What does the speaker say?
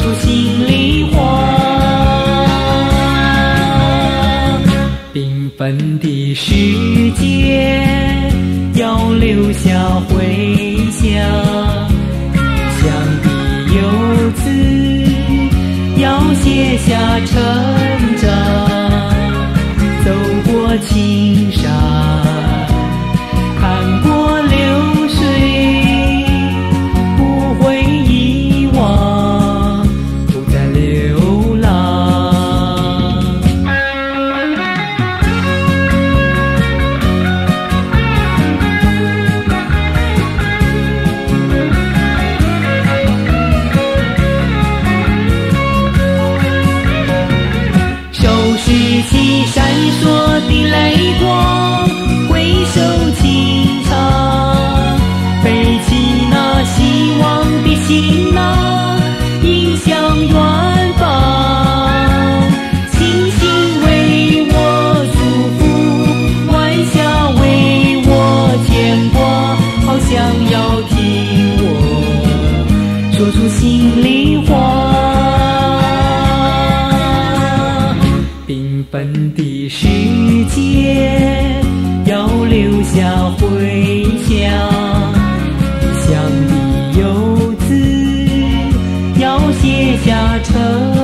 出心里话。缤纷的世界要留下回响，想的游子要写下成长，走过青山，看过流水，不会遗忘，不再流浪。收拾起闪烁的泪光，回首轻唱，背起那希望的行囊，迎向远方。星星为我祝福，晚霞为我牵挂，好想要听我说出心里话。缤纷的世界要留下回响，想的游子要写下成